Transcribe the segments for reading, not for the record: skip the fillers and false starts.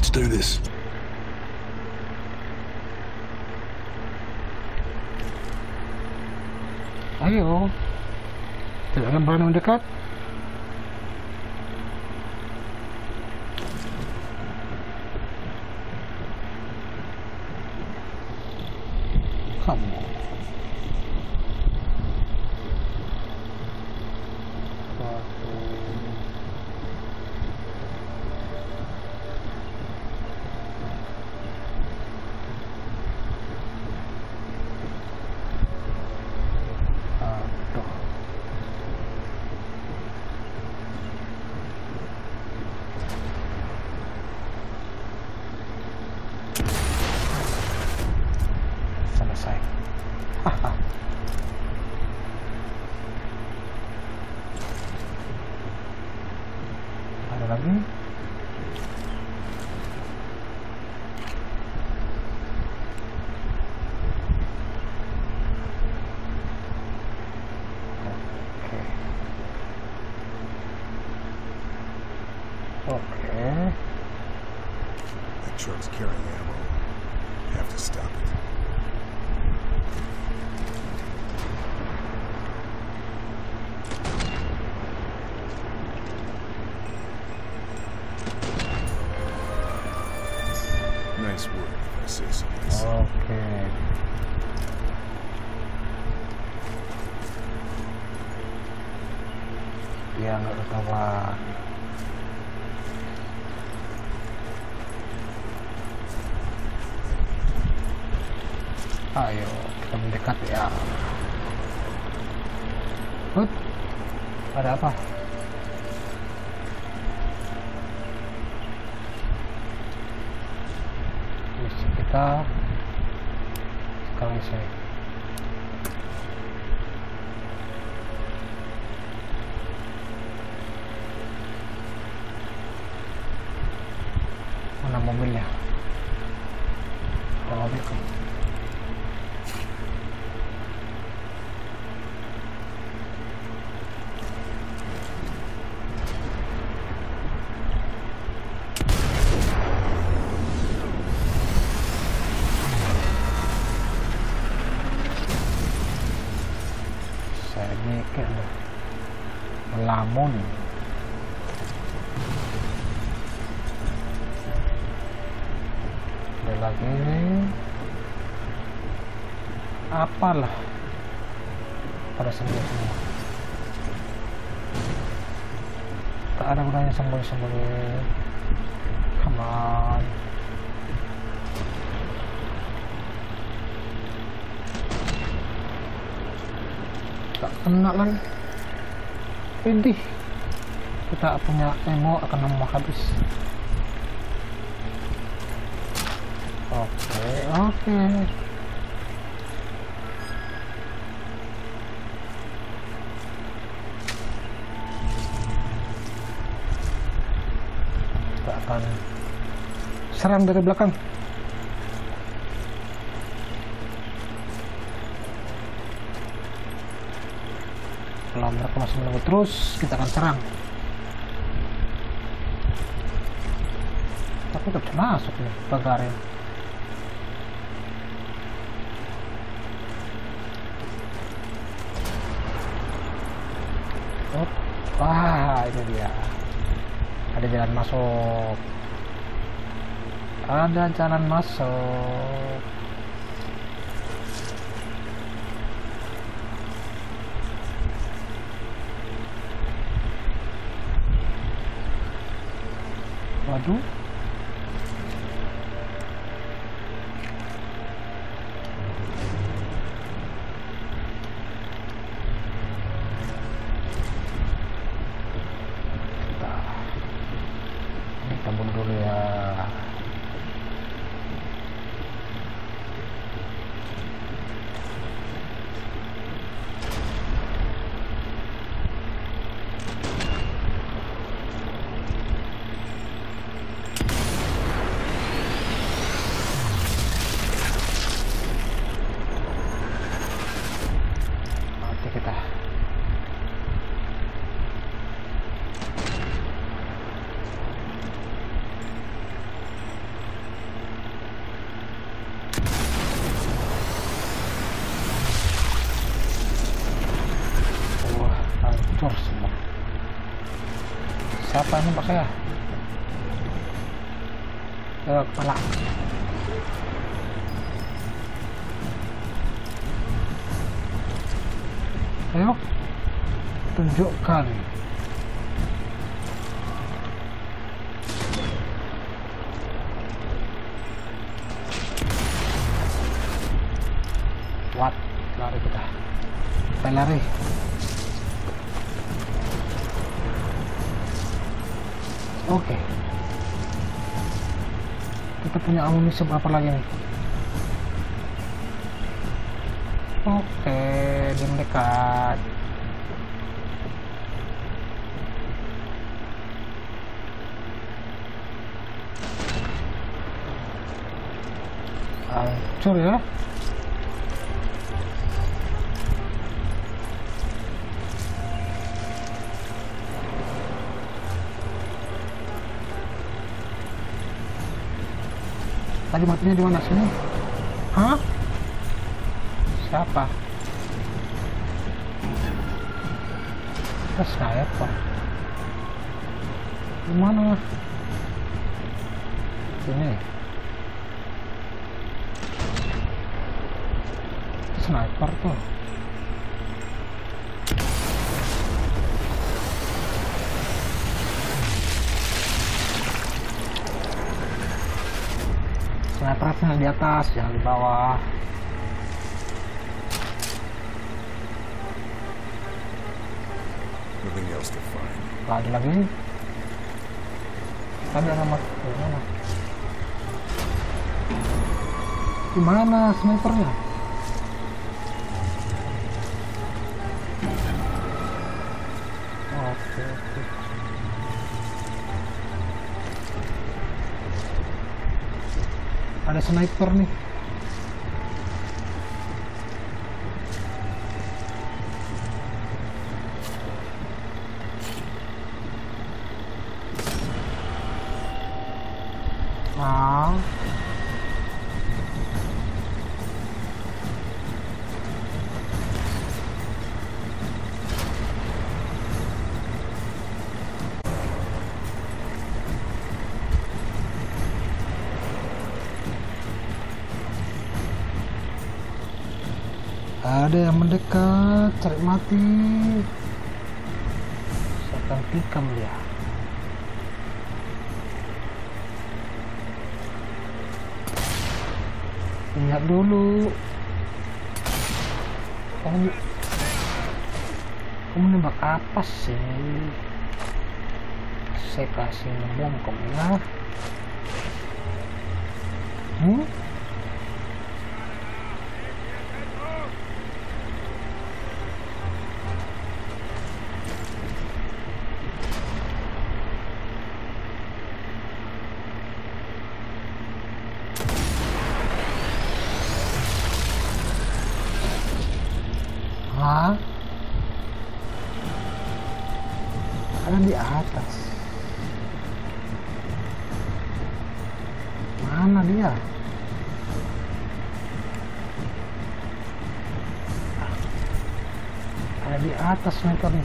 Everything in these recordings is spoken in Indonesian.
Let's do this. Ayo. Tidak akan berani mendekat. Kamu. Lagi oke. That truck's carrying ammo. Have to stop it. Nice work, if I say so myself. Oke. Dia nggak ketahuan. Ayo kita mendekat ya. Ada apa? Misi kita sekarang saya. Mana mobilnya? Ada mobil kan? Melamun. Ada lagi apalah pada semua tak ada gunanya sembunyi-sembunyi. Come on. Tak kena lagi. Ini kita punya ammo akan lama habis. Oke. Kita akan serang dari belakang. Kalau mereka masih menunggu terus, kita akan serang. Tapi nggak bisa masuk nih pagarnya. Wah, ini dia. Ada jalan masuk. Ada jalan masuk. Waduh. Kita bunuh dulu ya. Kita Siapa yang nembak saya? Ke kepala. Ayo, tunjukkan. What? Lari kita. Kita lari. Oke. Kita punya amunisi berapa lagi nih? Oke, dia mendekat. Hancur ya. Tadi matinya di mana sini? Hah? Siapa? Kita sniper. Di mana? Sini. Sniper tuh. Snipernya di atas, jangan di bawah. Nothing else to find. Gak ada lagi. Tadi ada mati. Mana? Di mana snipernya? Oke. Ada sniper nih. Ah. Ada yang mendekat, cari mati. Saya akan tikam dia. Lihat dulu. Kamu nembak apa sih? Saya kasih bom kamu ya. Hah? Ada di atas. Mana dia? Ada di atas snipernya.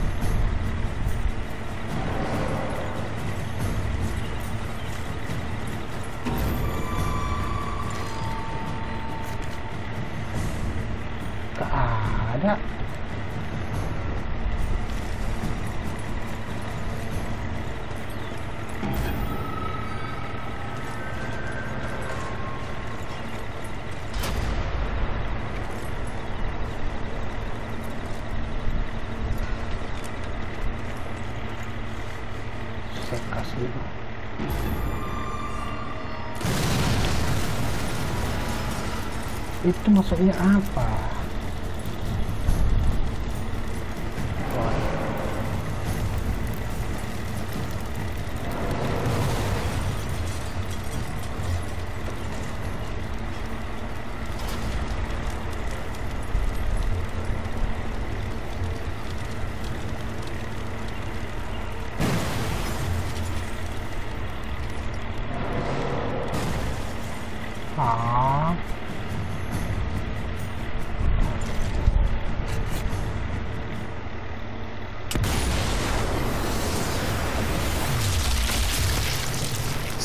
Gak ada. Saya kasih dulu. Itu maksudnya apa?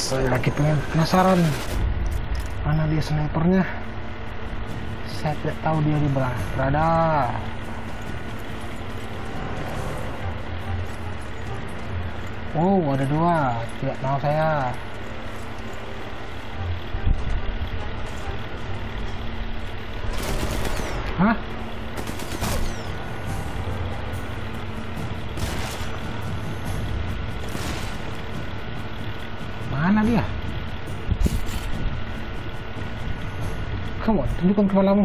Lagi penasaran mana dia snipernya. Saya tidak tahu dia di berada. Oh, ada dua. Tidak mau saya. Hah? Mana dia? Come on, tunjukkan kepalamu.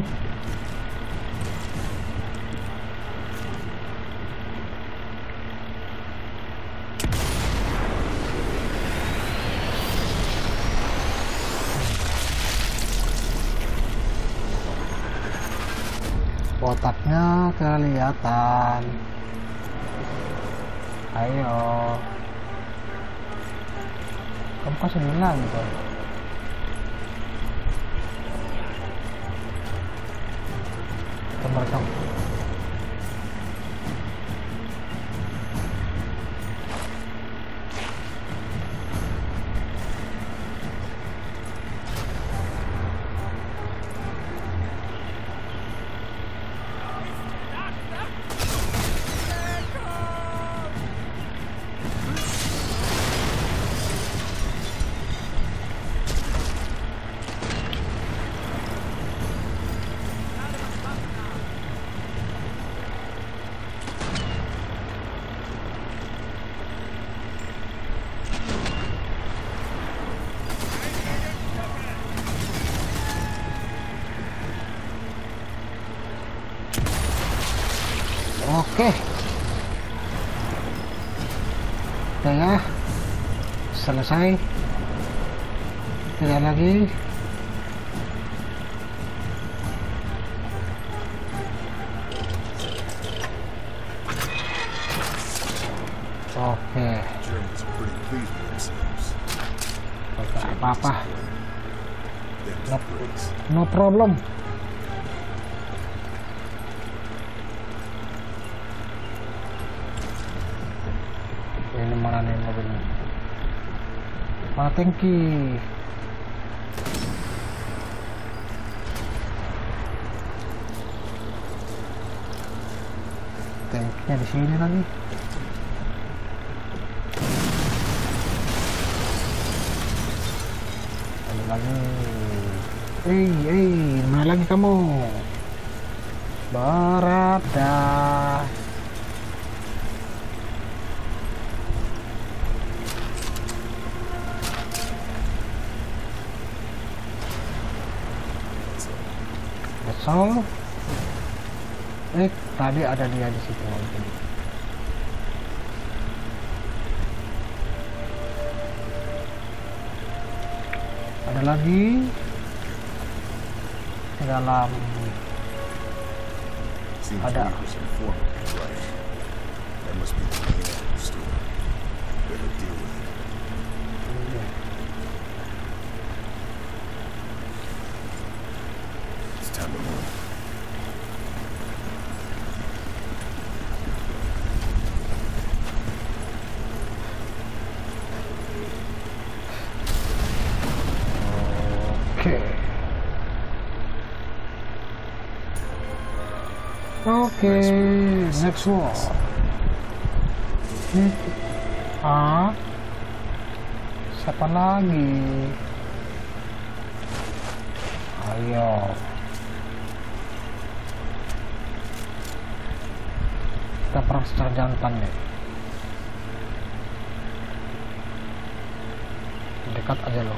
Otaknya kelihatan. Ayo. Kamu kok sedih lagi tuh? Kita merekam. Oke. Udah ya. Selesai. Tidak lagi. Oke. Gak apa-apa. No problem. Ini mana nih mobilnya? Mana tangki? Tanknya di sini lagi. Ada lagi. Mana lagi kamu? Berada. So, tadi ada dia di situ. Ada lagi di dalam. Ada. Oke, next one. Siapa lagi? Ayo. Kita perang secara jantan nih. Dekat aja loh.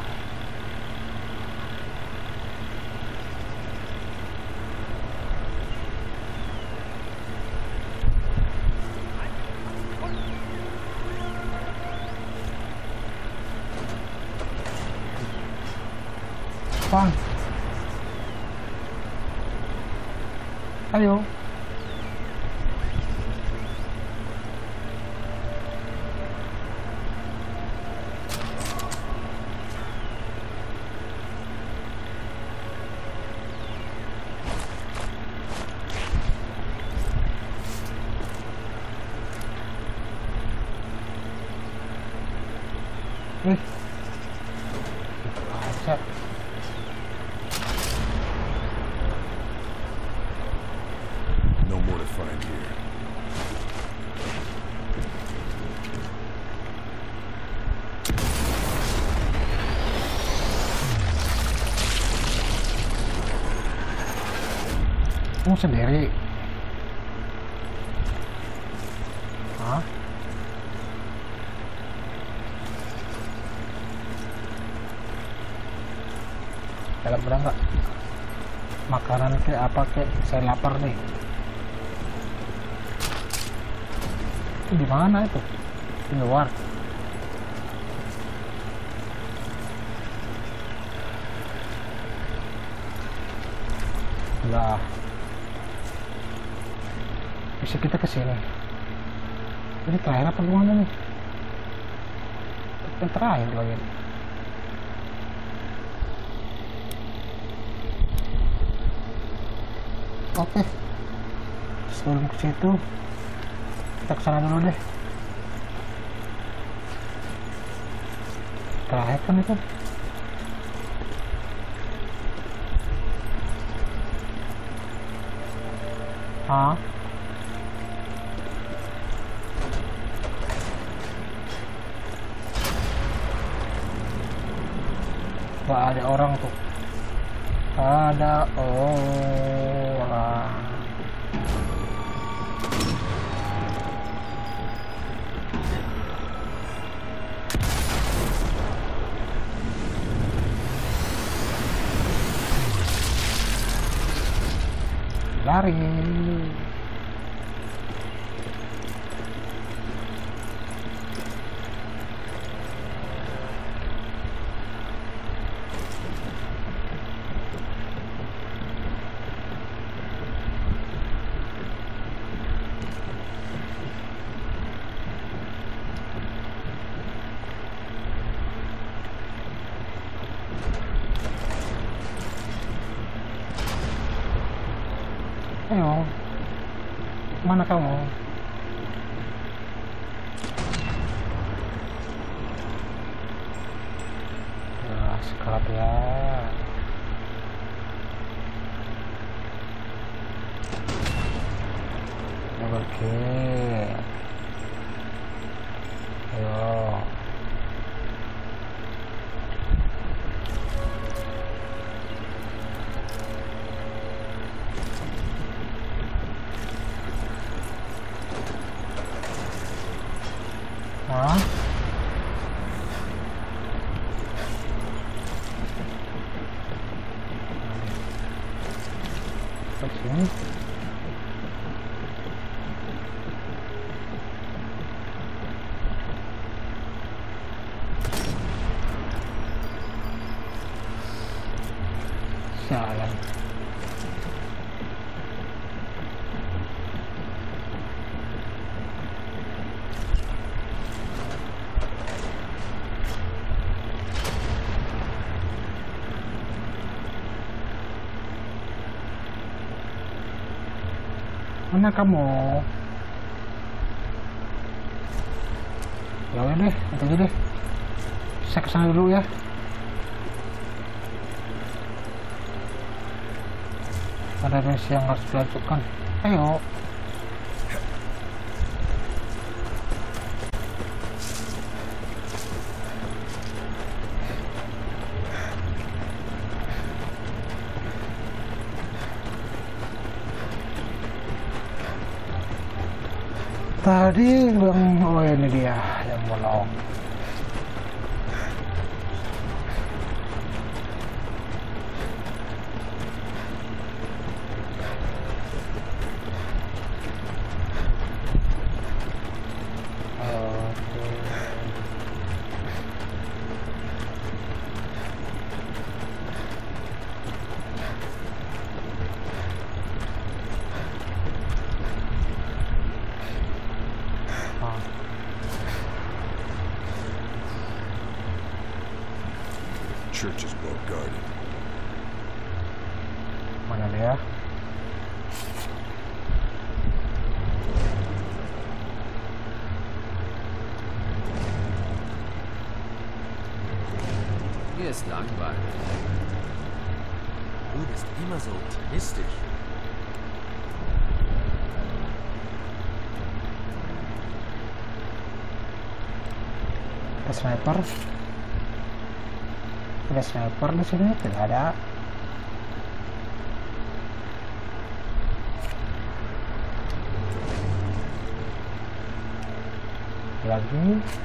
Bang. Ayo. ya. No more to find here. Sendiri. Hah? Dalam berang nggak? Makanan kayak apa kayak? Saya lapar nih. Itu di mana itu? Di luar. Lah. Bisa kita ke sini. Ini terakhir apa gimana nih? Yang terakhir lagi. Oke. Sebelum ke situ, kita kesana dulu deh. Terakhir kan itu. Hah? Wah, ada orang tuh. Ada orang. Lari. Ayo, mana kamu? Nah, sekarang ya. Oke. Ayo. Hah? Ke sini. Jalan. Mana kamu? Ya udah deh, itu aja deh. Saya kesana dulu ya. Ada misi yang harus dilakukan. Ayo. Tadi bang, oh ini dia yang menolong. Church is well guarded. Mana dia? Mir ist langweilig. Du bist immer so optimistisch. Ada sniper. Ada sniper di sini, tidak ada. Lagi.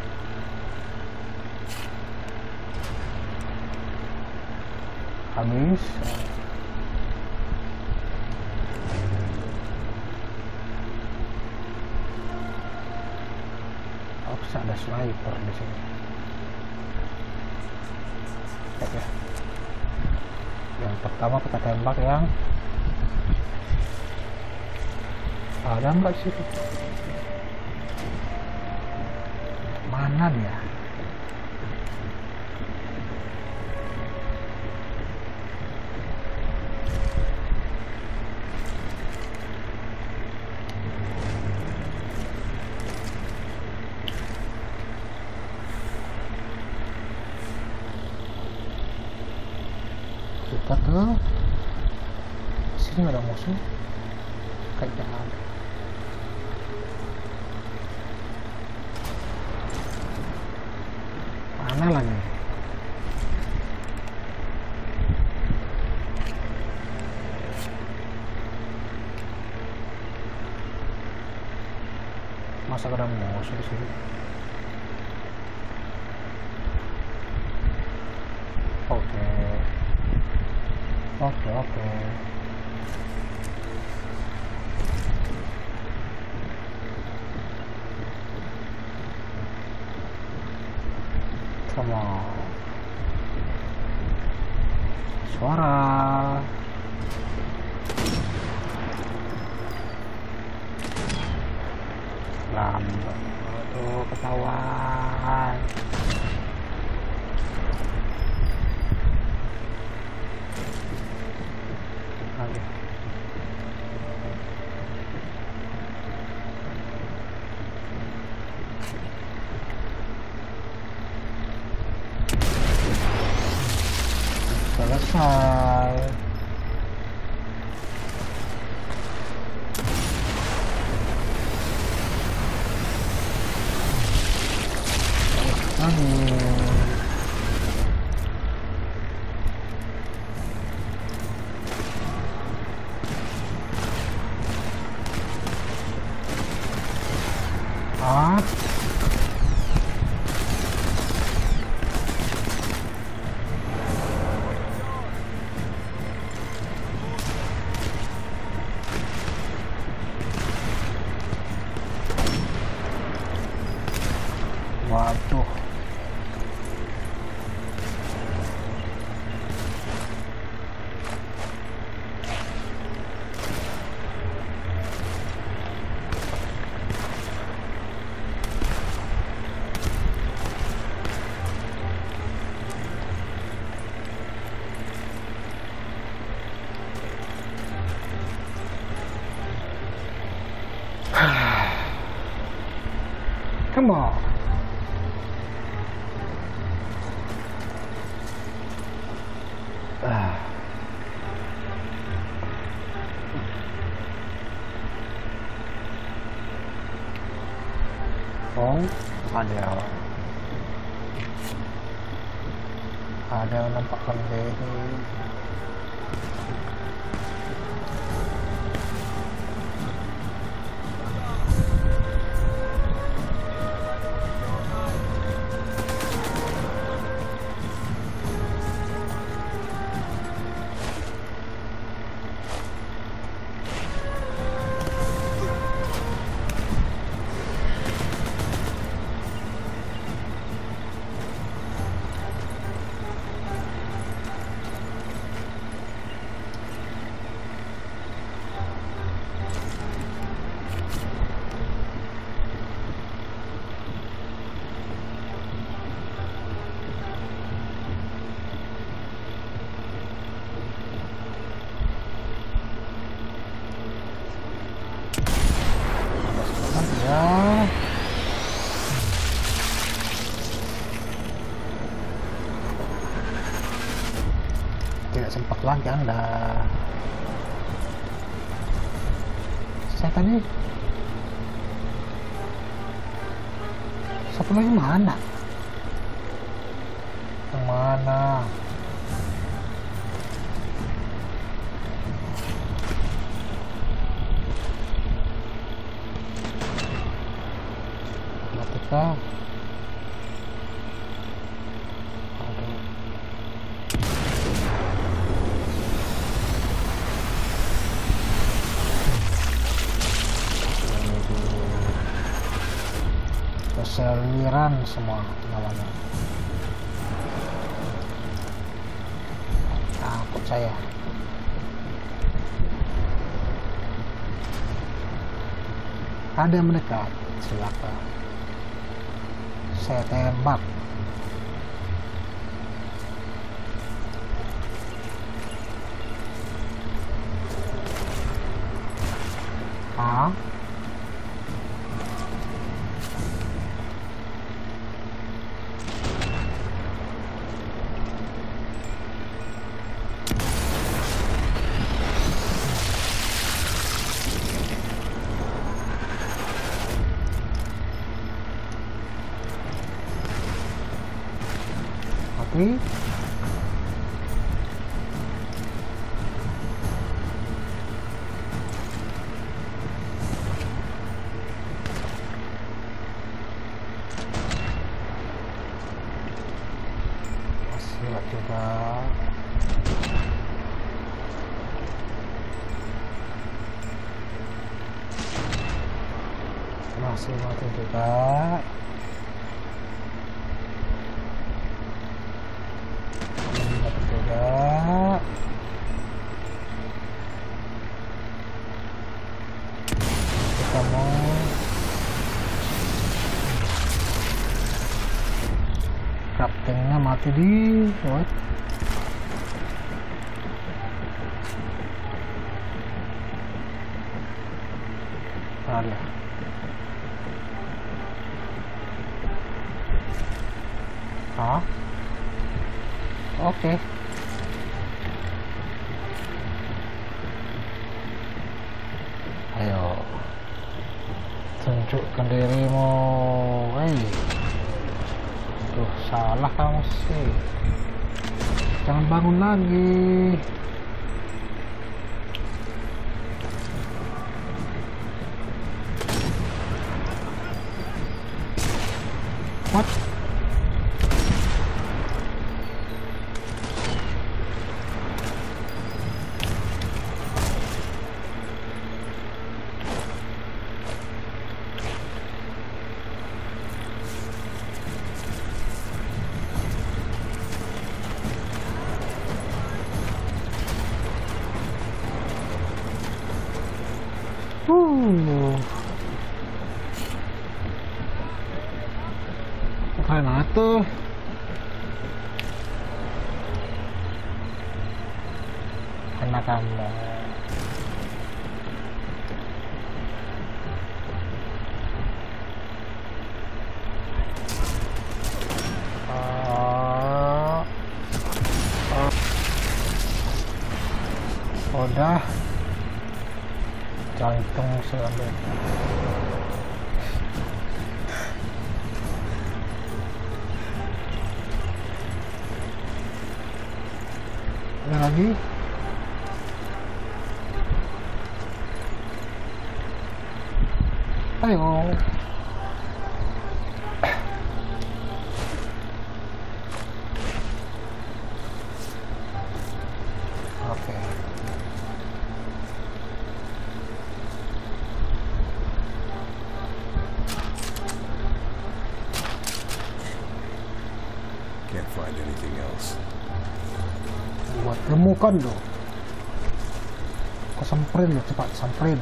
Habis. Oh, ada sniper di sini. Ya. Yang pertama kita tembak yang ada nggak sih? Mana dia? Kita ke sini, ada musuh kayaknya ada. Mana lagi? Masa ada musuh di sini? Oke. Come on. Suara. Lambat. Aduh, ketahuan. Selesai. Waduh. Come on. Oh, ada yang nampakkan deh. sempat lagi Anda. Saya tadi satu lagi mana? Yang mana? Ketika keseliran semua namanya. Takut saya. Ada yang mendekat, silakan. Saya tembak. Ah? Mati. Masih lewat juga. Masih mati juga. Kita mau kaptennya mati di what? Ada. Ah? Oke. Ayo, tunjukkan dirimu. Tuh, salah kamu sih. Jangan bangun lagi. What? Keren tuh. Kena kamu. Udah. Jantung seambil. Ada lagi. Ayo. Oke. Can't find anything else. Buat temukan loh. Kau samperin loh, cepat samperin.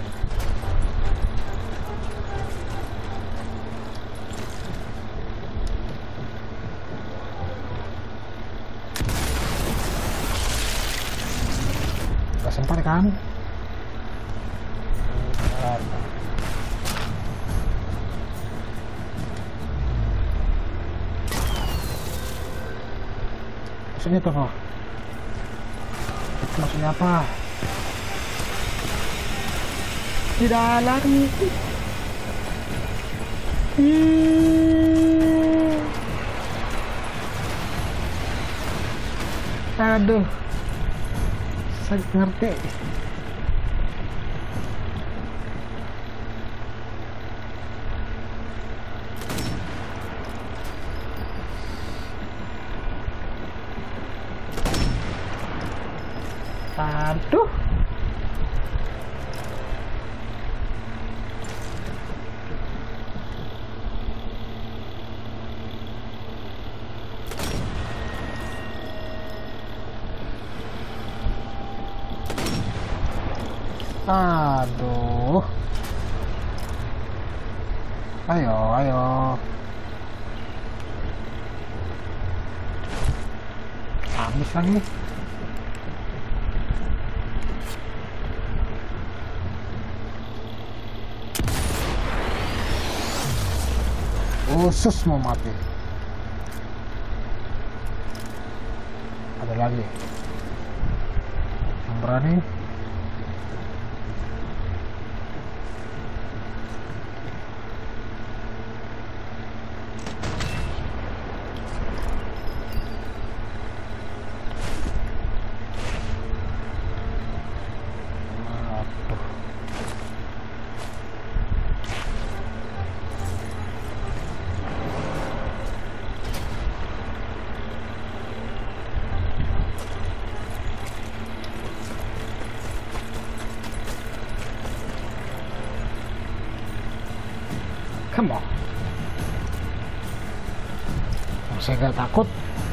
Gak sempat kan? Sini tuh. maksudnya apa? Tidak lari. Aduh, saya ngerti. Aduh. Aduh. Ayo, ayo. Habis lagi. Khusus mau mati. Ada lagi yang berani. Come on. Saya nggak takut.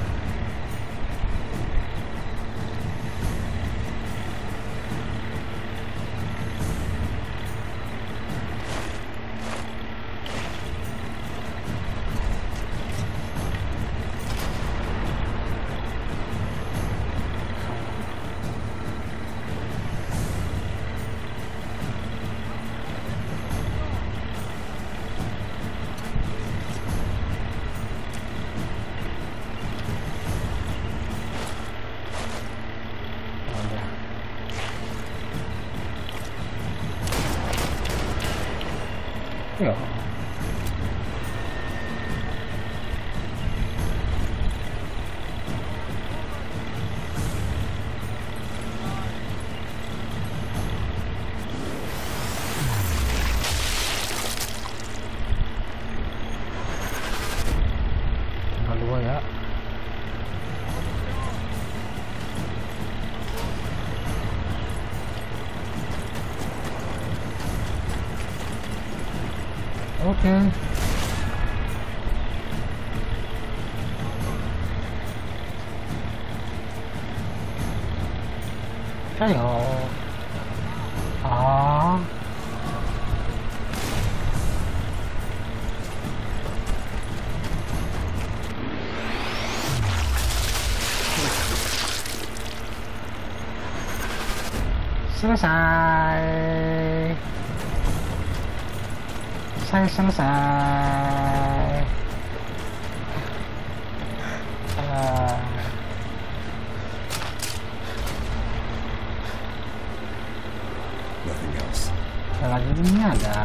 Ya. Tinggal 2 ya. Oke. Ayo. Selesai. Saya selesai. Nothing else. Lagi ini ada.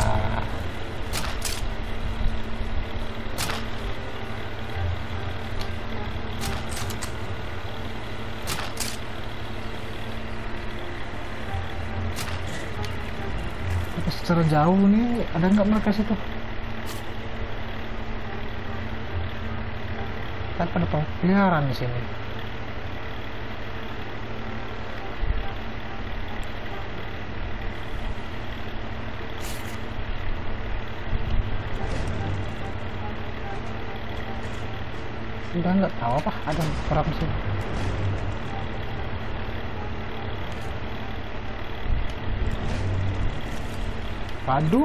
Secara jauh nih ada nggak mereka situ? Kan pada peliharaan di sini. Udah nggak tahu apa ada berapa sih? Padu.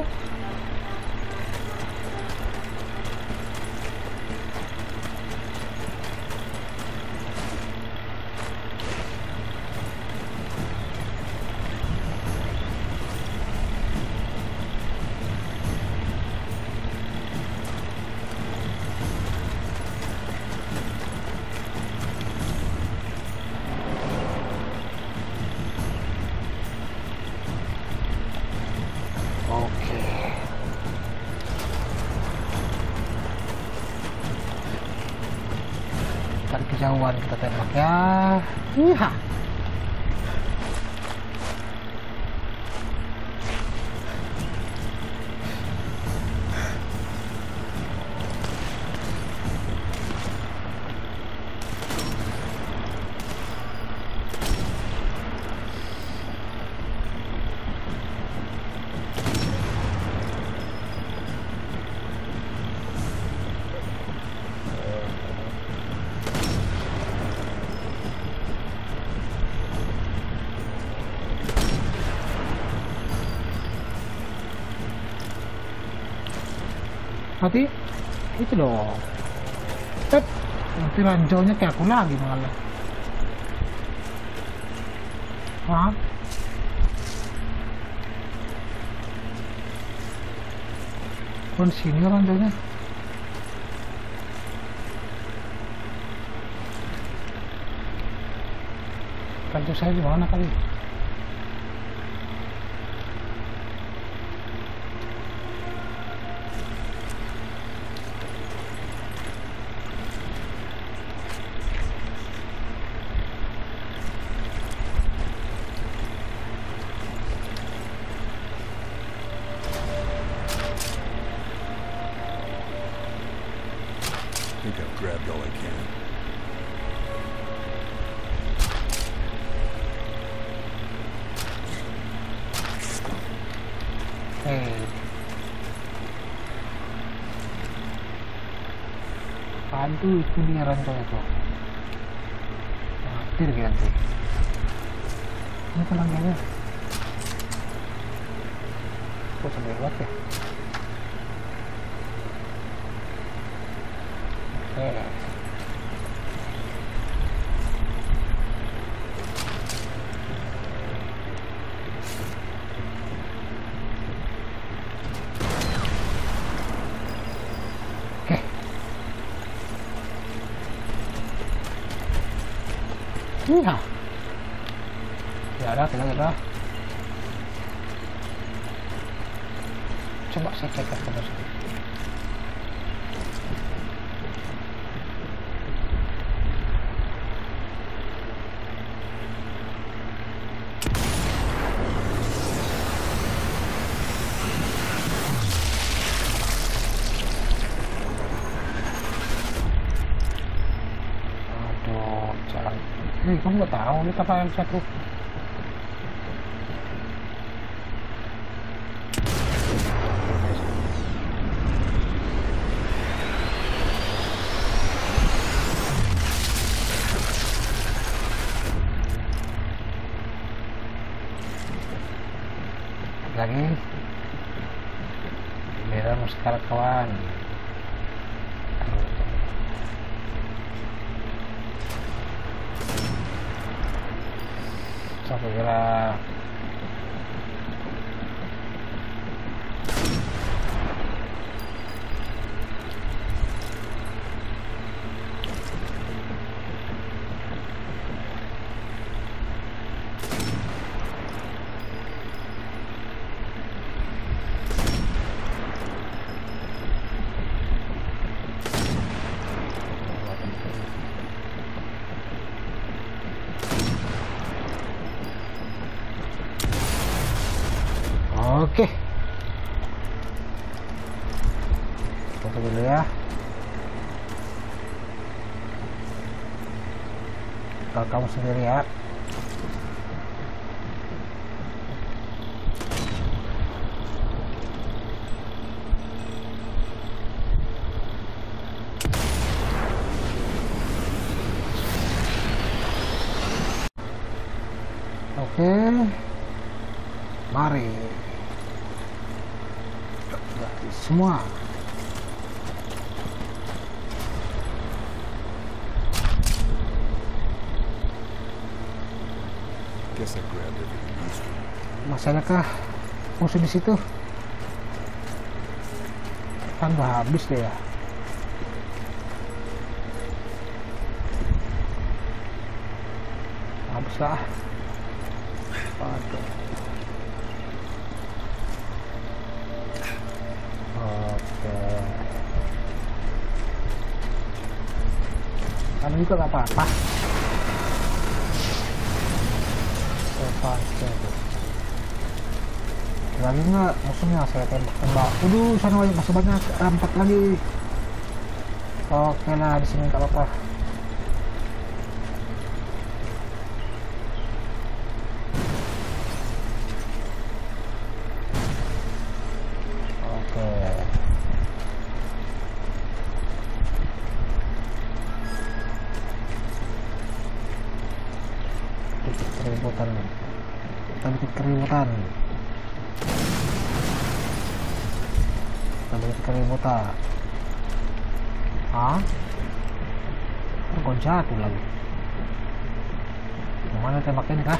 Dari kejauhan kita tembak ya. Iya. Nanti itu dong, nanti ranjaunya kayak aku lagi malah. Hah? Kon sini ranjaunya. Ranjau saya di mana kali? I think I've grabbed all I can. Aduh, itu dia ranjaunya tuh. Hampir ganti. Ini kan ranjaunya. Kok sampai lewat ya? Oke. Iya. Ya ada, kita. Coba saya cek terus. Aduh, jalan. Kamu nggak tahu lihat apa yang satu. Lagi beda sekarang kawan. Sampai kira oke. Foto dulu ya. Kalau kamu sendiri ya. Oke. Mari. Semua Guess I grabbed everything useful. masih adakah musuh di situ? Kan udah habis deh ya. Habis lah. Aduh. Oke. Ada juga nggak apa-apa. Lagi nggak musuhnya, saya tembak. Waduh, sana masih banyak, 4 lagi. Oke lah, di sini nggak apa-apa. Oke. Bikin keributan. Kita bikin keributan. Hah? Kok jatuh lagi? Gimana tembakin kah?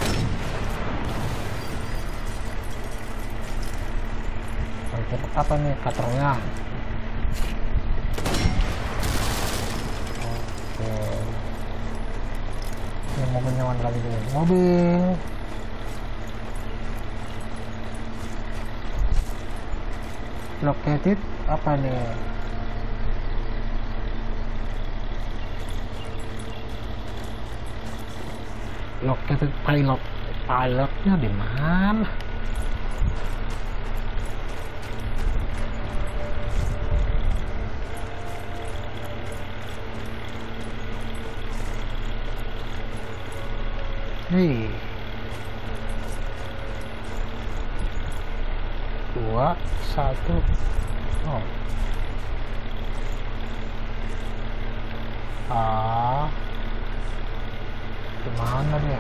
Tembak apa nih katernya? Oke. Ini mobilnya mana lagi dulu? Mobil. Located apa nih? Located pilotnya di mana? Hei, 2, 1. Oh. Gimana dia?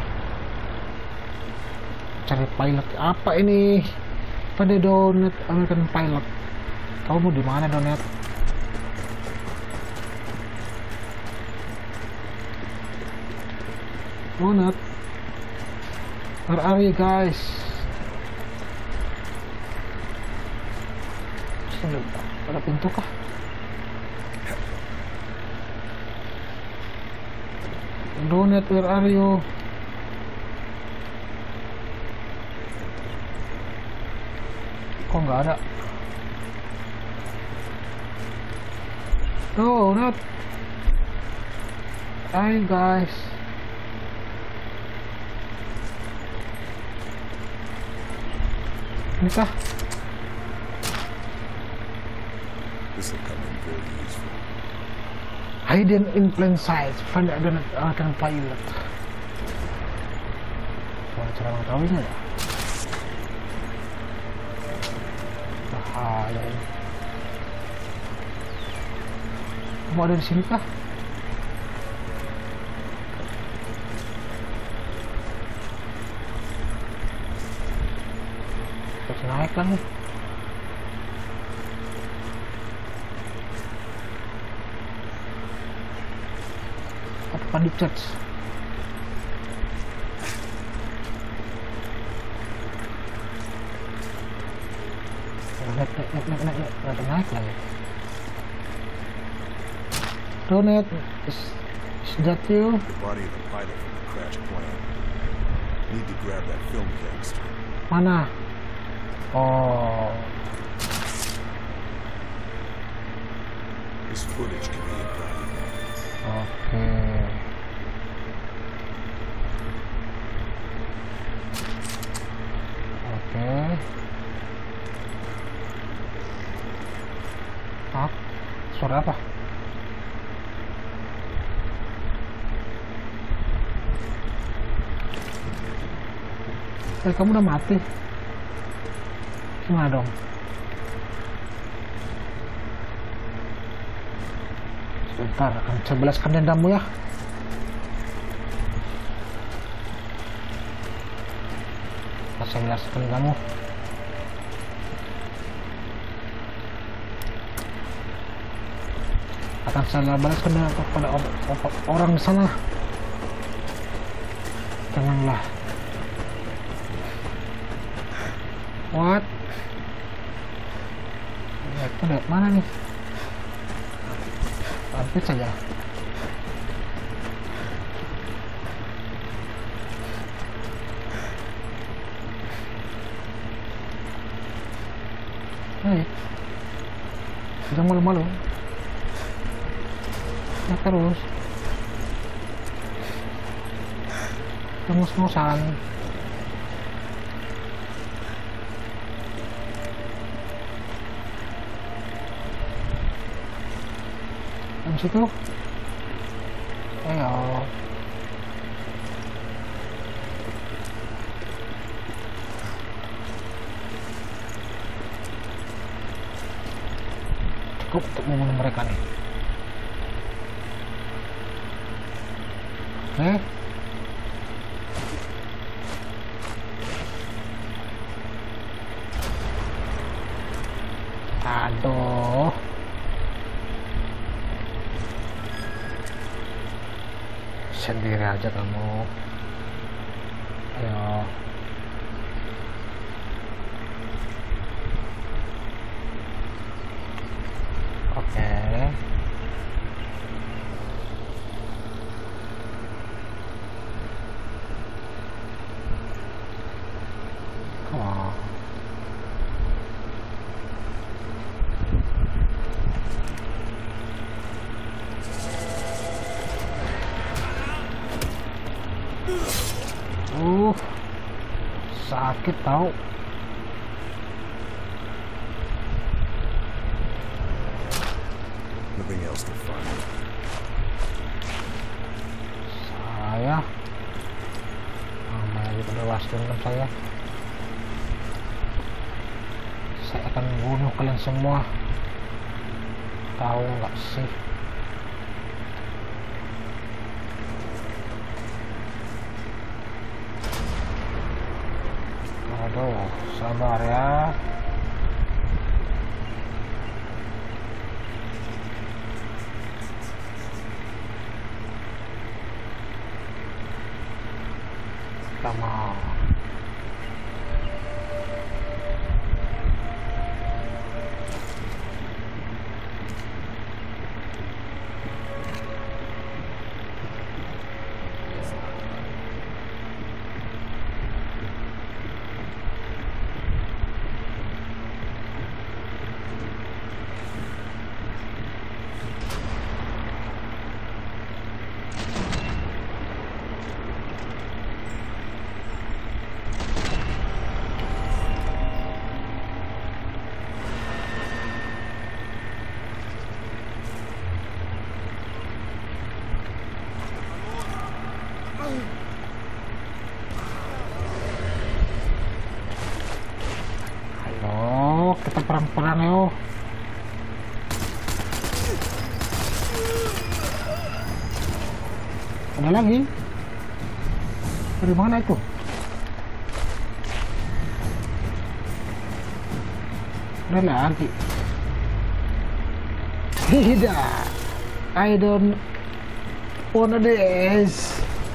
Cari pilot apa ini? Pada Donat American Pilot. Kamu di mana, Donat? Donat, where are you guys? Ada pintu kah? Donat, where are you? Kok nggak ada? Donat, hi guys. Ini kah? This will come in very useful. Hidden in plain sight. Find the American pilot. Gimana cara mengetahuinya ya? Bahaya ini. Kamu ada di sini kah? Terus naik kan nih. Apa di church? Naik lagi. Donat, is that you? The body of the pilot from the crashed plane. Need to grab that film canister. Mana? Oh. This footage can be invaluable. Oke. Oke. Ah, suara apa? Kamu udah mati. Gimana dong? Sebentar, akan saya balaskan dendammu ya. Saya balaskan kamu. Akan saya balaskan kepada orang di sana. Tenanglah. What? Itu lihat mana nih? Hampir saja. Hei, jangan malu-malu. Ya terus. Mus-musan. Di situ. Ayo. Cukup untuk membunuh mereka nih. Oke. Aduh. Sendiri aja kamu. Ayo. Oke. Come on. Sakit tahu. Nothing else to find. Saya namanya gitu bebas dendam saya akan bunuh kalian semua. Tahu nggak sih? Aduh, sabar ya. Come on. Halo, kita perang-perang yuk. Ada lagi? Dari mana itu? Ada lagi? Tidak, I don't wanna this.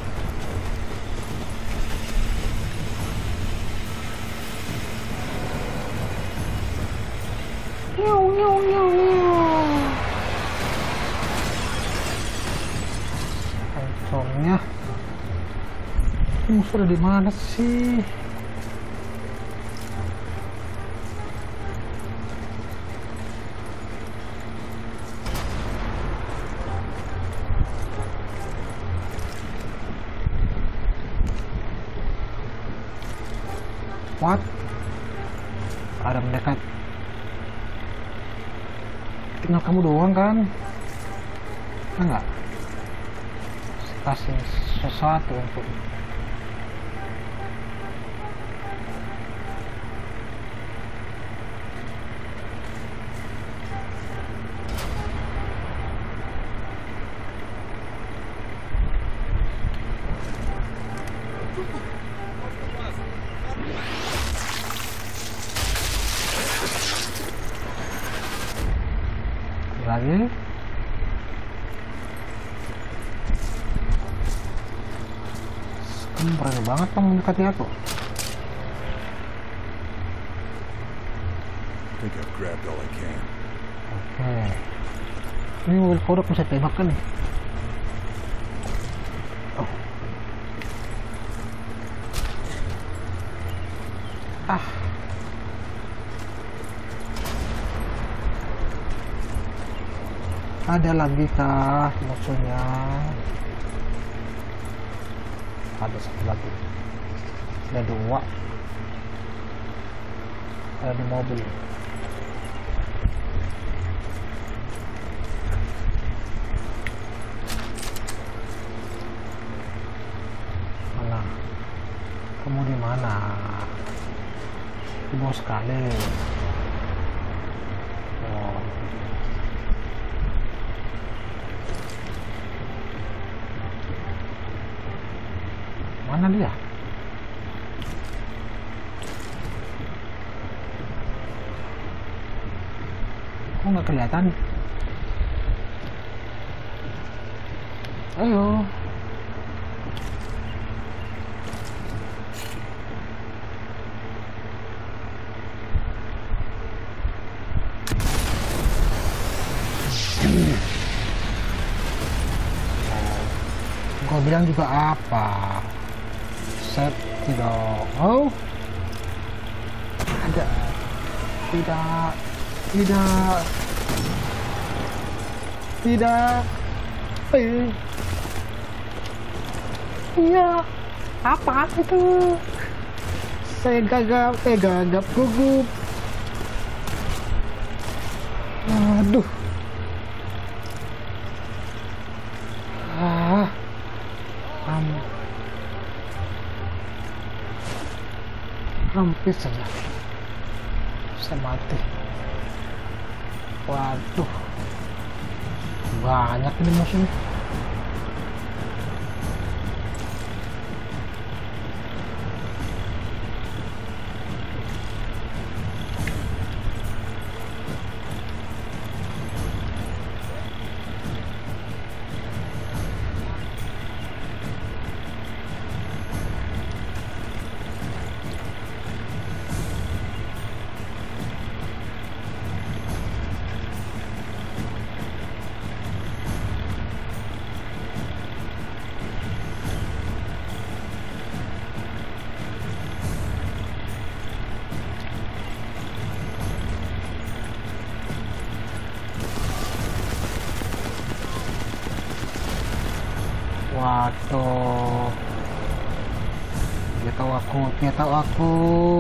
Contohnya musuh ada di mana sih? What? Ada mendekat. Tinggal kamu doang kan? Enggak. Kasih sesuatu untuk lagi. Kamu berani banget kamu mendekati aku. I think I've grabbed all I can. Oke. Ini mobil Korek bisa tembakkan nih. Oh. Ah. Ada lagi kah musuhnya? ada satu lagi, ada 2 ada di mobil. Mana kamu, di mana? Di bawah sekali. Oh. Mana dia? Kok nggak kelihatan? Ayo. Gue bilang juga apa? Set tidak. Oh, ada. Tidak. Iya, apa itu? Saya gagap gugup. Aduh. Hampir saja saya mati. Waduh, banyak ini musuhnya. Waduh, dia tahu aku.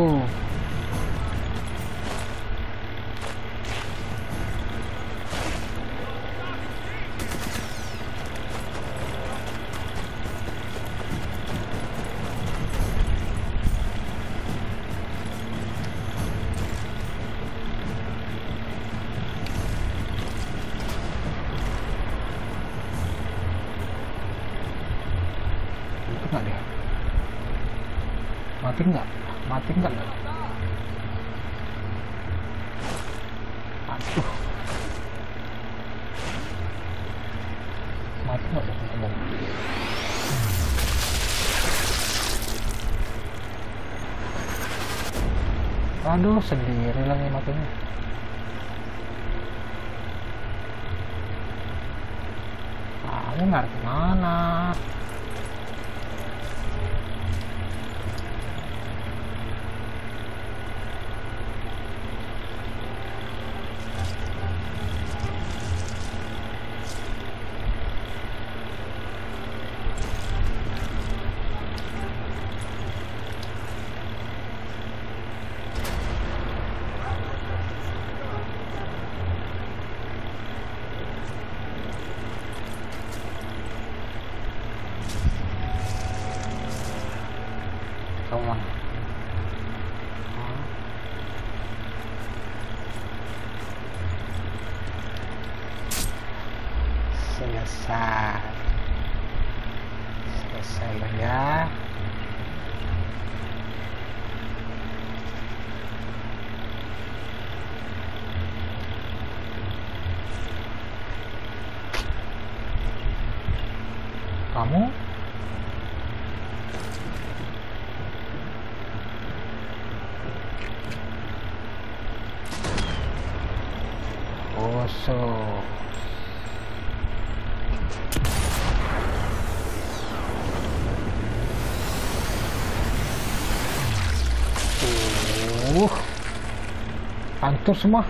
Mati enggak? Aduh, mati enggak ngomong? Aduh, sendiri lagi matinya. Kamu lari kemana? Kamu mana? Selesai lah ya. Kamu kosong. Hancur semua.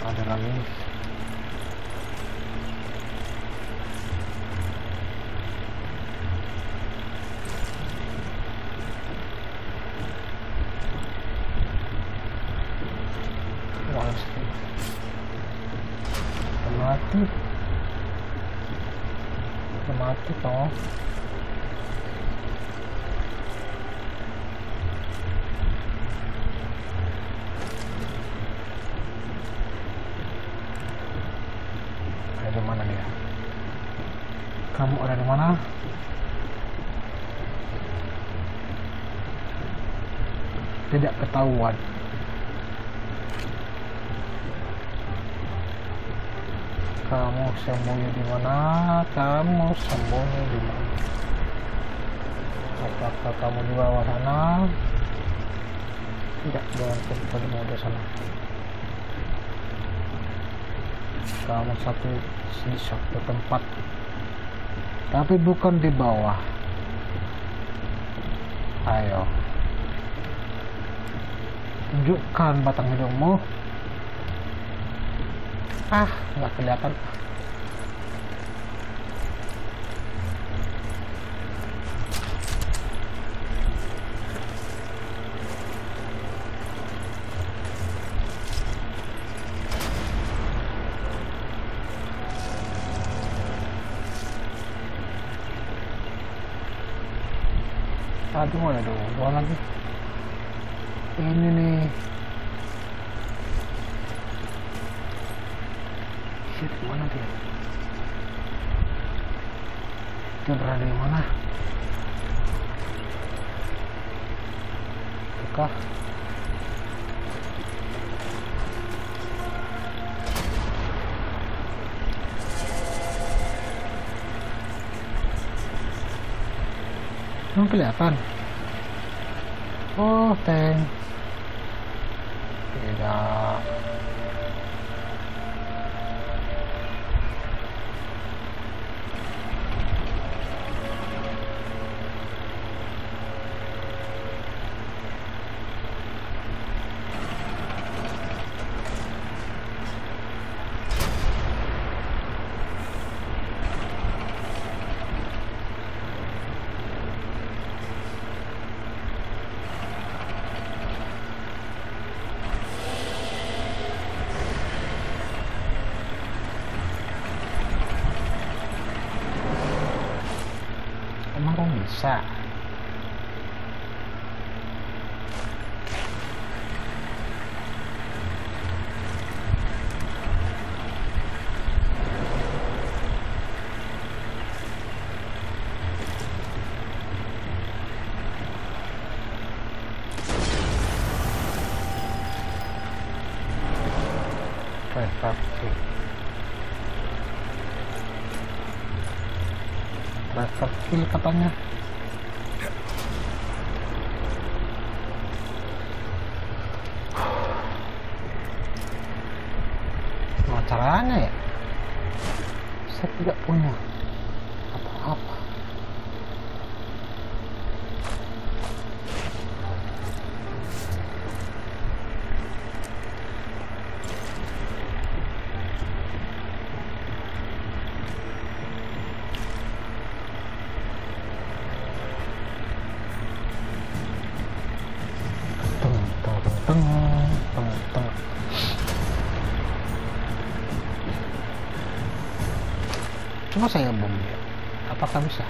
Ada lagi. Mati toh. Ada di mana dia? Kamu ada di mana? Tidak ketahuan. Kamu sembunyi di mana? Kamu sembunyi di mana? Apakah kamu di bawah sana? Tidak, jangan pergi di sana. Kamu di satu tempat, tapi bukan di bawah. Ayo, tunjukkan batang hidungmu. Nggak kelihatan. Aduh, ada dua lagi. Ini nih. Mana dia? Dia berada di mana? Apakah belum kelihatan? Oh, tank. Tidak. Emang kok bisa? Driver kill katanya. Gimana caranya ya? Saya tidak punya apa-apa. Coba saya bom dia. Apakah bisa?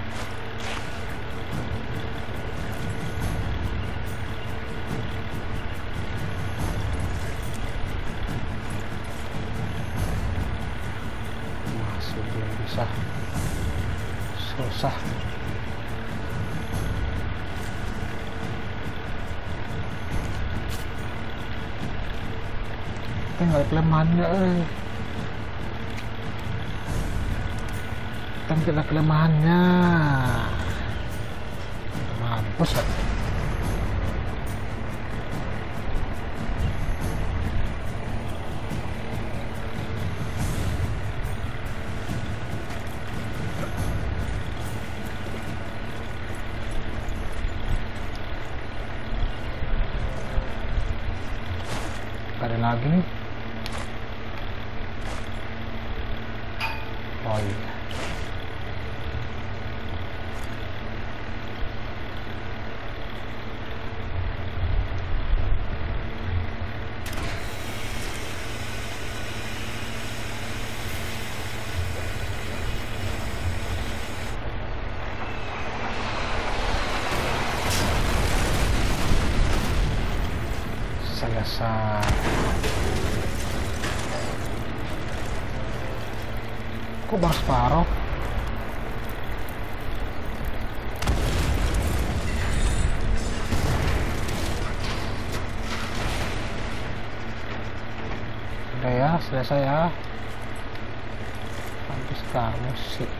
Masih belum bisa. Susah. Tinggal kelemahannya. Kita kelemahannya. Mampus kan? Ada lagi nih. Oh iya. Selesai. Kok bang separuh? Udah ya, selesai ya. Habis kamu sih.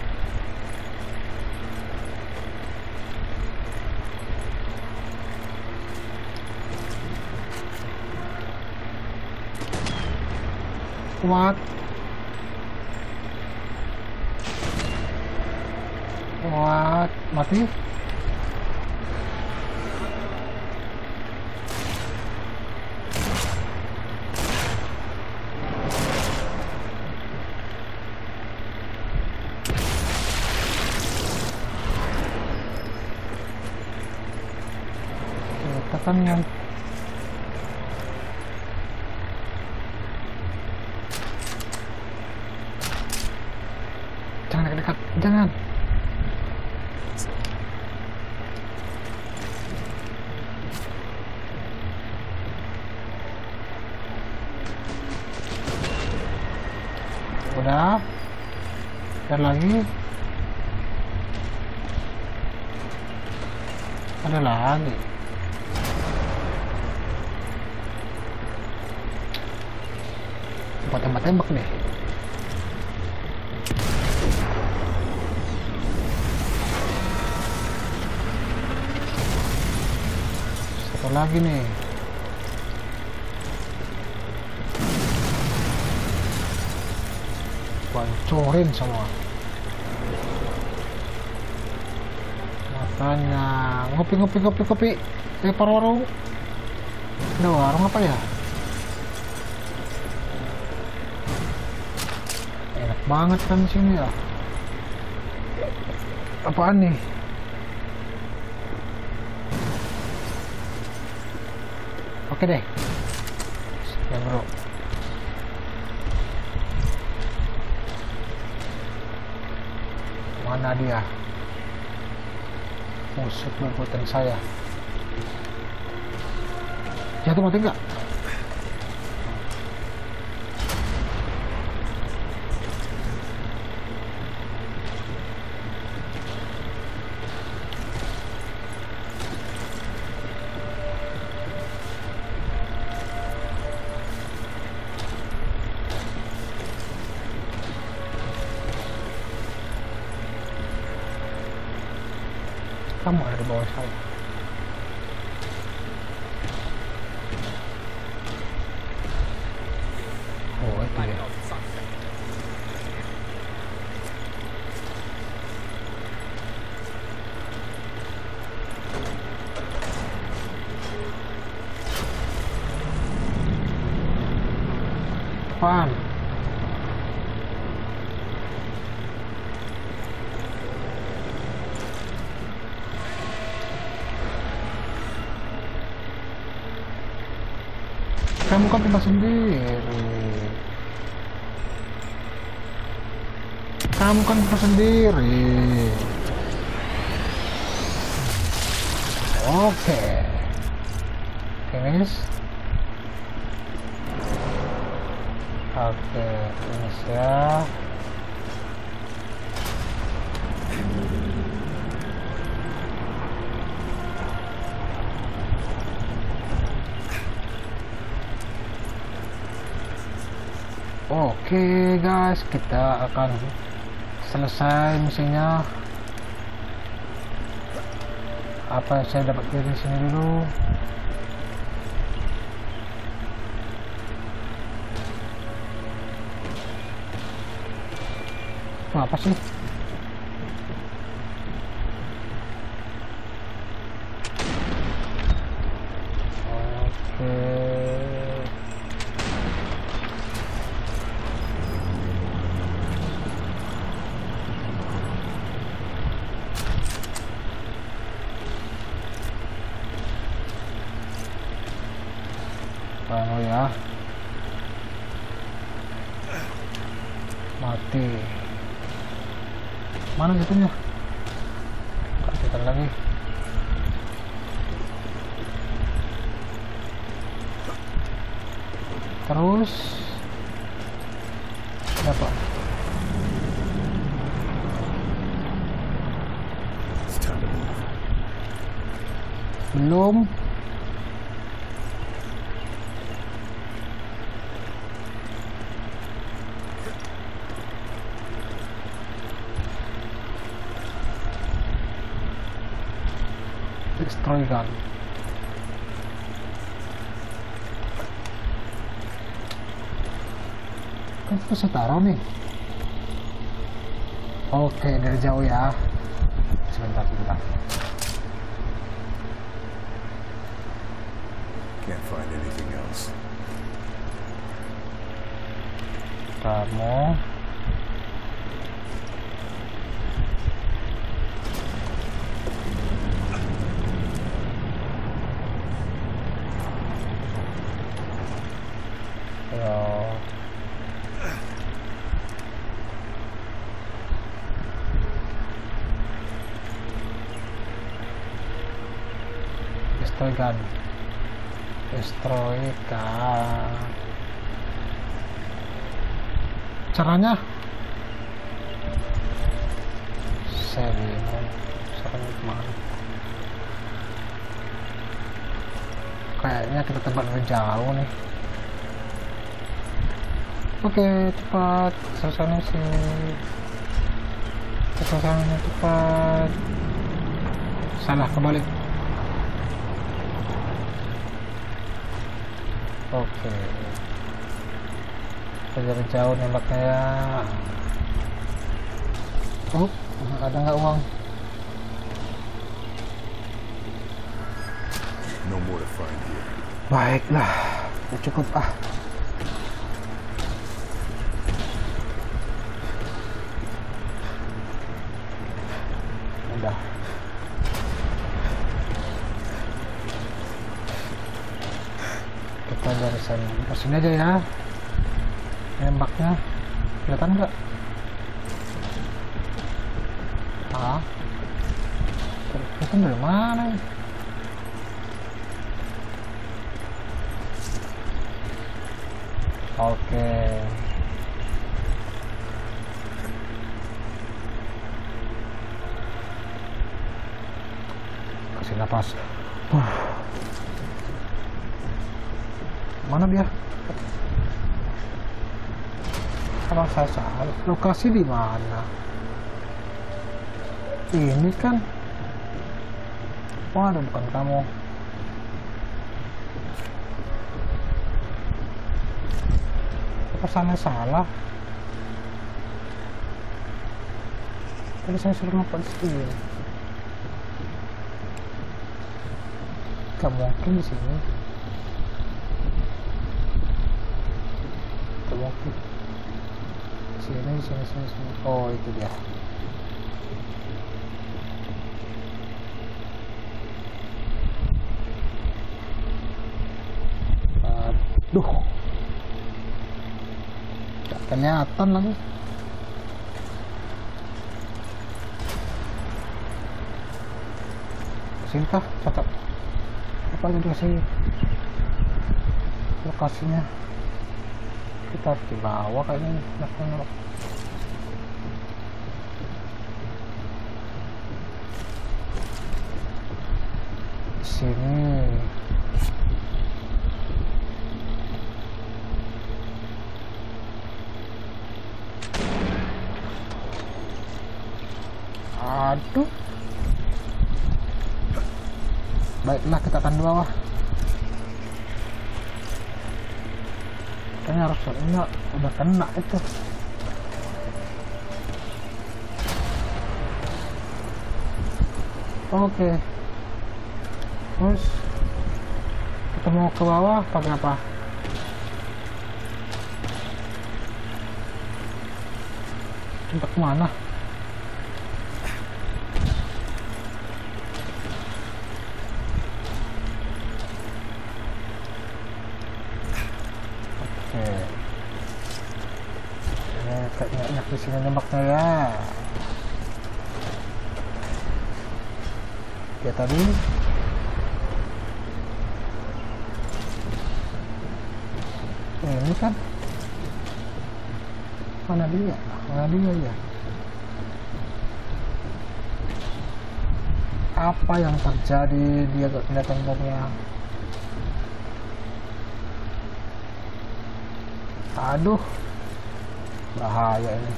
What? What? Mati? Kita kan yang jangan dekat-dekat, jangan. Udah. Dan lagi. Ada lagi. Buat tembak-tembak nih. Satu lagi nih. Hancurin semua. Makanya ngopi. Lempar warung. Ada warung apa ya? Enak banget kan di sini ya. Apaan nih? Oke deh. Sekian bro. Mana dia? Musuh bebuyutan saya. Jatuh mati enggak? Kamu ada di bawah saya. Oh itu ya. Apaan? Kamu kan tempat sendiri. Kamu kan tempat sendiri. Oke. Finish. Oke, finish ya. Oke guys, kita akan selesai misinya. Apa yang saya dapat dari sini dulu? Apa sih? Oke. Oh ya, mati. Mana gitunya? Kita lagi. Terus dapat. Belum. Destroy gun. Kan kita bisa taruh nih. Oke, dari jauh ya. Sebentar. Can't find anything else. Kamu destroy gun. Destroy gun. Caranya saya bingung. Caranya kemana? Kayaknya kita tempat lebih jauh nih. Oke, cepat selesai sih. Selesainya cepat. Salah, kembali. Oke, kita jauh nembaknya ya. Oh, ada nggak uang? No more to find here. Baiklah, udah cukup ah. Udah. Kita dari sini aja ya. Nembaknya kelihatan nggak? Ah, kelihatan dari mana? Oke. Kasih napas. Mana dia? Kalau saya salah, lokasi di mana? Ini kan? Waduh, bukan kamu. Apa salah? Tadi saya suruh nampak di sini. Gak mungkin di sini. Gak mungkin. Sini. Oh, itu dia. Aduh. Gak kelihatan lagi. Sini kah? Catat. Apa aja dikasih lokasinya? Kita harus dibawa kayaknya. Sini. Aduh. Baiklah, kita akan bawah. Kayaknya harus ini udah kena itu. Oke. Terus kita mau ke bawah pakai apa? Untuk kemana? Kayaknya enak di sini nembaknya ya. Ya tadi ini kan mana dia ya. Apa yang terjadi? Dia gak kelihatan bomnya. Aduh, bahaya ini.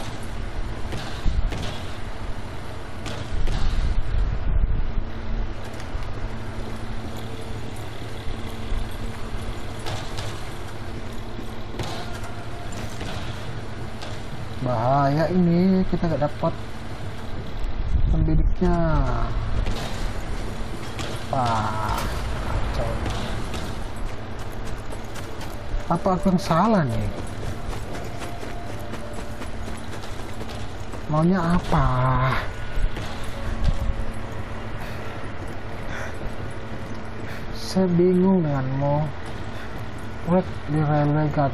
Bahaya ini, kita gak dapat pembidiknya. Wah, kacau. Apa aku yang salah nih? Maunya apa? Saya bingung denganmu. Korek di railway guard.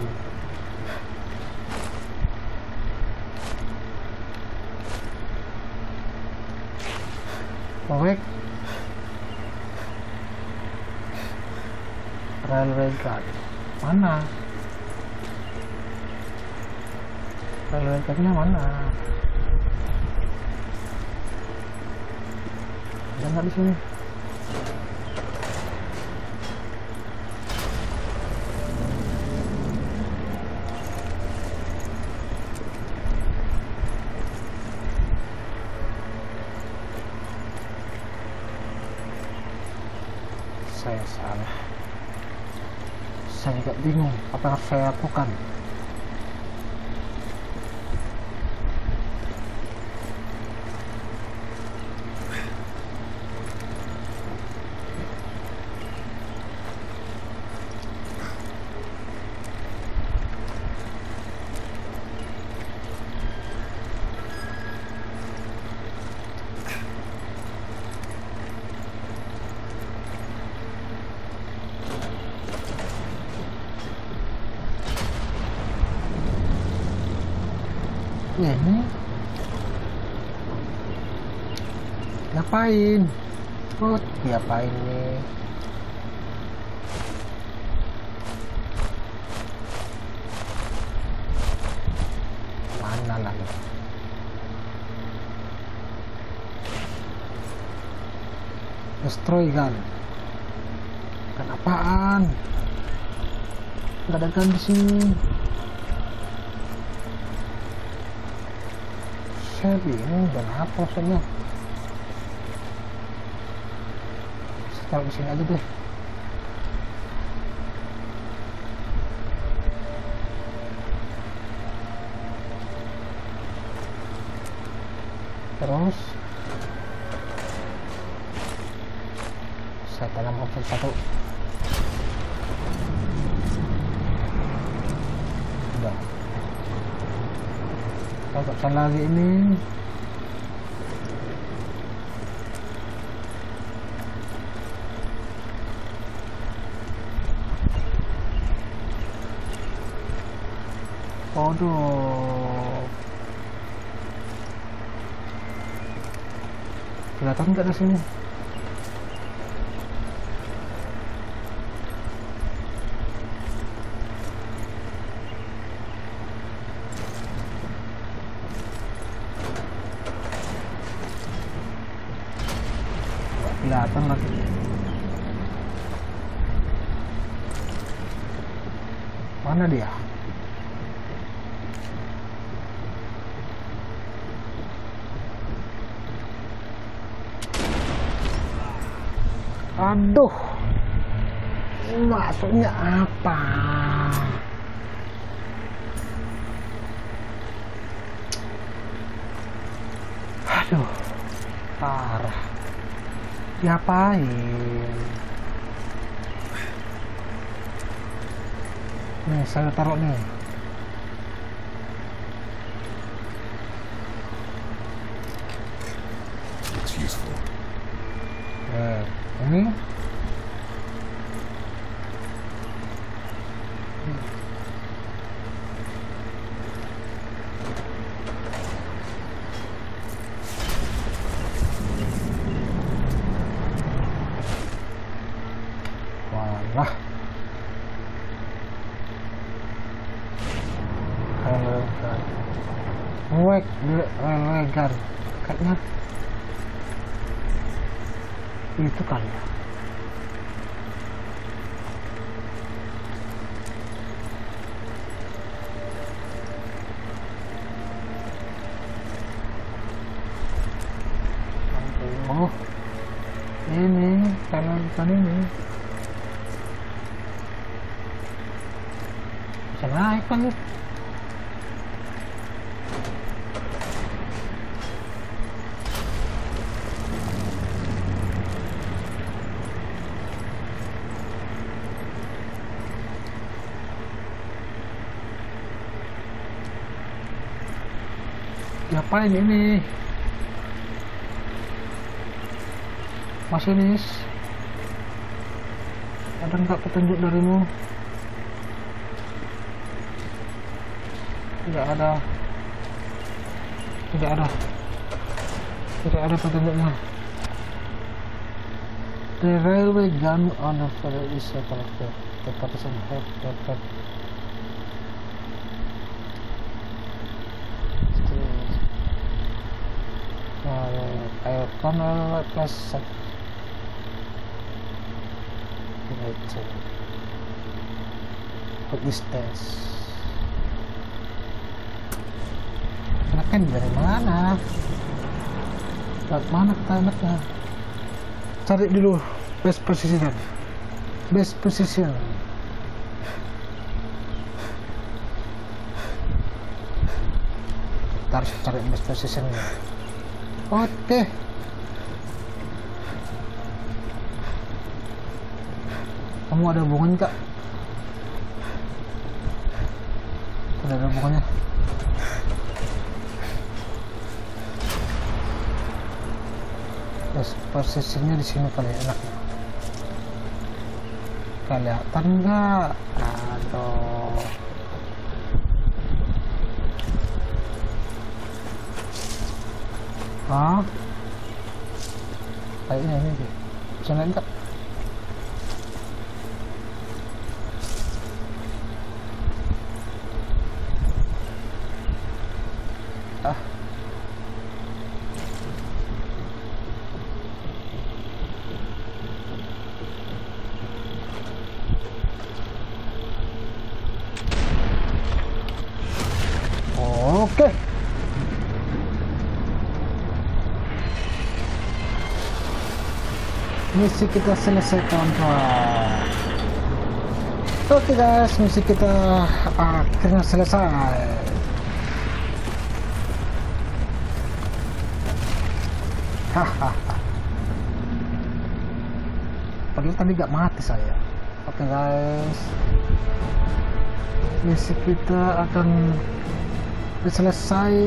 Korek railway guard mana? Railway guardnya mana? Ada nggak di sini? Saya salah. Saya juga bingung apa yang harus saya lakukan. Ya ini ngapain? Oh, diapain nih? Mana lagi? Destroy gun. Kan apaan? Gak ada gun di sini. Saya bingung dan apa maksudnya. Saya taruh di sini aja deh. Terus saya tanam opsi satu. Udah. Kita lagi ini. Waduh. Kelihatan nggak di sini? Kelihatan lagi. Mana dia? Aduh, maksudnya apa? Aduh, parah. Diapain? Nih, saya taruh nih. Looks useful. Ini Relegan kayaknya itu kali ya. Oh ini karena bukan ini bisa naik kan. Ngapain ini masinis? Ada nggak petunjuk darimu? Tidak ada petunjuknya. The railway gun on the ferry is collected. The partisan have that air tunnel plus distance. Anaknya dari mana? Dari mana kita anaknya? Cari dulu best position. Kita harus cari best positionnya. Oke. Kamu ada hubungan kak? Tidak ada hubungannya. Terus posisinya di sini kali enaknya. Kelihatan nggak? Aduh. Ah, kayaknya ini sih. Bisa naik nggak? Ah. Oke. Misi kita selesai kawan-kawan. Oke guys, misi kita akhirnya selesai. Hahaha. Padahal tadi gak mati saya. Oke guys, misi kita akan selesai.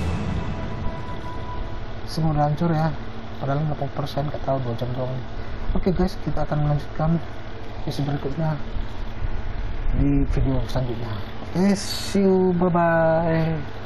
Semoga hancur ya. Padahal 80% gak tahu 2 jam doang. Oke guys, kita akan melanjutkan misi berikutnya di video selanjutnya. Oke, see you, bye bye.